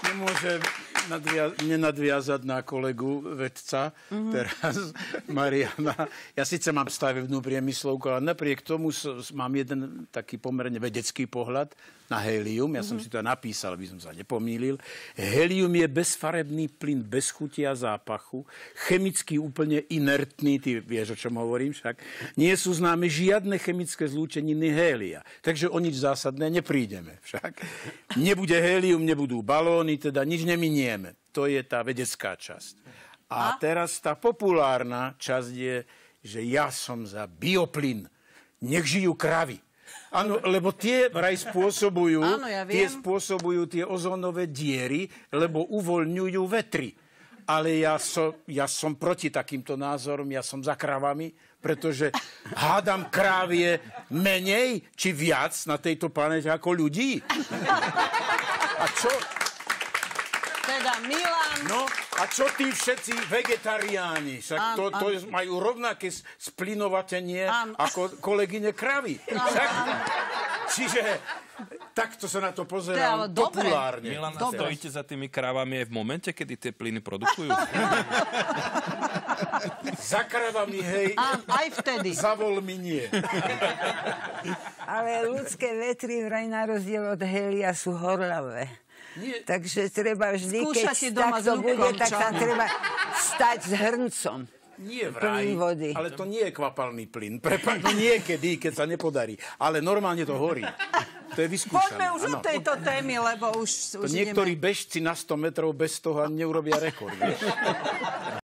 nemôžem nenadviazať na kolegu vedca, teraz Mariana. Ja síce mám stavebnú priemyslovku, ale napriek tomu mám jeden taký pomerne vedecký pohľad na helium. Ja som si to napísal, aby som sa nepomýlil. Helium je bezfarebný plyn, bez chuti a zápachu, chemicky úplne inertný, ty vieš, o čom hovorím však. Nie sú známe žiadne chemické zlúčeniny hélia, takže o nič zásadné neprídeme však. Nebude hélium, nebudú balóny, teda nič neminieme. To je tá vedecká časť. A teraz tá populárna časť je, že ja som za bioplyn. Nech žijú kravy. Áno, lebo tie vraj spôsobujú, spôsobujú tie ozónové diery, lebo uvoľňujú vetry. Ale ja som proti takýmto názorom, ja som za kravami, pretože hádam kráv je menej či viac na tejto planete ako ľudí. A čo? Teda Milan. No, a čo tí všetci vegetariáni? Však to majú rovnaké splinovatenie ako kolegyne kravy. Čiže takto sa na to pozerám populárne. Milan, stojíte za tými kravami aj v momente, kedy tie plyny produkujú? Za kravami, hej. Aj vtedy. Za voľmi nie. Ale ľudské vetry vraj na rozdiel od helia sú horľavé. Nie. Takže treba vždy, keď takto bude, tak tam treba stať s hrncom. Nie vraj, ale to nie je kvapalný plyn. Prepáč, niekedy, keď sa nepodarí. Ale normálne to horí. To je vyskúšané. Poďme už od tejto témy, lebo už niektorí bežci na 100 metrov bez toho ani neurobia rekord.